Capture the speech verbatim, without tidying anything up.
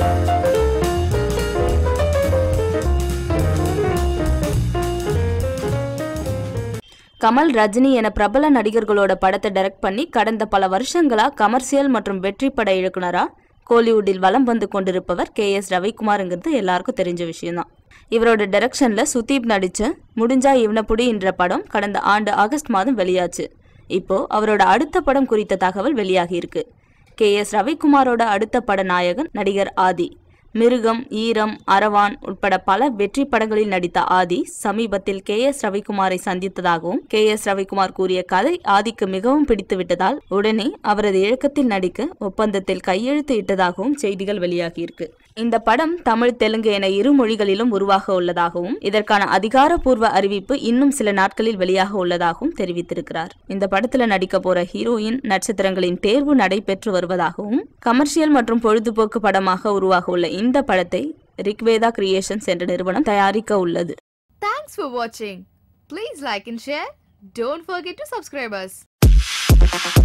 கமல், ரஜினி என பிரபல நடிகர்களோட படத்தை டைரக்ட் பண்ணி கடந்த பல வருஷங்களா கமர்ஷியல் மற்றும் வெற்றி பட இயக்குனரா கோலிவுட்டில் வலம் வந்து கொண்டிருப்பவர் கே எஸ் ரவிக்குமார்ங்கிறது எல்லாருக்கும் தெரிஞ்ச விஷயம்தான். இவரோட டைரக்ஷன்ல சுதீப் நடிச்ச முடிஞ்சா இவனப்புடி என்ற படம் கடந்த ஆண்டு ஆகஸ்ட் மாதம் வெளியாச்சு. இப்போ அவரோட அடுத்த படம் குறித்த தகவல் வெளியாகி இருக்கு. கே எஸ் ரவிக்குமாரோட அடுத்த பட நாயகன் நடிகர் ஆதி. மிருகம், ஈரம், அரவான் உட்பட பல வெற்றி படங்களில் நடித்த ஆதி சமீபத்தில் கே எஸ் ரவிக்குமாரை சந்தித்ததாகவும் கே எஸ் ரவிக்குமார் கூறிய கதை ஆதிக்கு மிகவும் பிடித்து விட்டதால் உடனே அவரது இயக்கத்தில் நடிக்க ஒப்பந்தத்தில் கையெழுத்து இட்டதாகவும் செய்திகள் வெளியாகியிருக்கு. இந்த படம் தமிழ், தெலுங்கு என இரு மொழிகளிலும் உருவாக உள்ளதாகவும் இதற்கான அதிகாரப்பூர்வ அறிவிப்பு இன்னும் சில நாட்களில் வெளியாக உள்ளதாகவும் தெரிவித்திருக்கிறார். இந்த படத்துல நடிக்க போற ஹீரோயின் நட்சத்திரங்களின் தேர்வு நடைபெற்று வருவதாகவும் கமர்ஷியல் மற்றும் பொழுதுபோக்கு படமாக உருவாக உள்ள இந்த படத்தை ரிக்வேதா கிரியேஷன்ஸ் என்ற நிறுவனம் தயாரிக்க உள்ளது. Thanks for watching. Please like and share. Don't forget to subscribe us.